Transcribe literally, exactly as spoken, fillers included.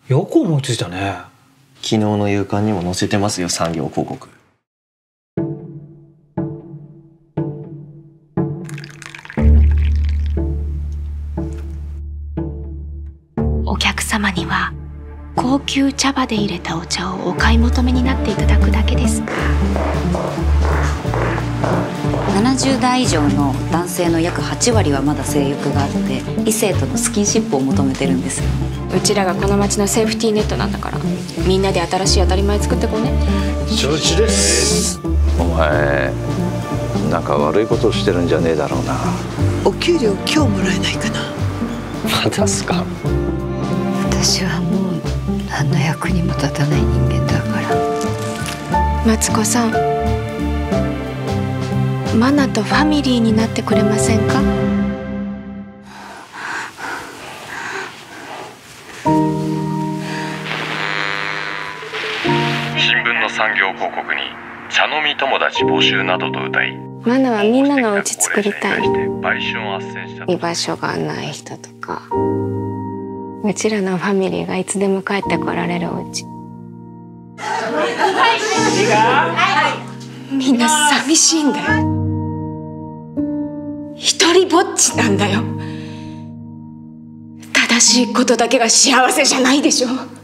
よく思いついたね。 昨日の夕刊にも載せてますよ、産業広告。 お客様には高級茶葉で入れたお茶をお買い求めになっていただくだけです。 ななじゅうだい以上の男性の約はちわりはまだ性欲があって異性とのスキンシップを求めてるんですよ。 うちらがこの町のセーフティーネットなんだから、みんなで新しい当たり前作ってこうね。 承知です。お前なんか悪いことをしてるんじゃねえだろうな。 お給料今日もらえないかな。 またっすか。 私はもう何の役にも立たない人間だから。 マツコさん、マナとファミリーになってくれませんか？ 新聞の産業広告に茶飲み友達募集などと謳い、 マナはみんなのお家作りたい。 売春斡旋した居場所がない人とか、うちらのファミリーがいつでも帰ってこられるお家。みんな寂しいんだよ。一人ぼっちなんだよ。正しいことだけが幸せじゃないでしょ。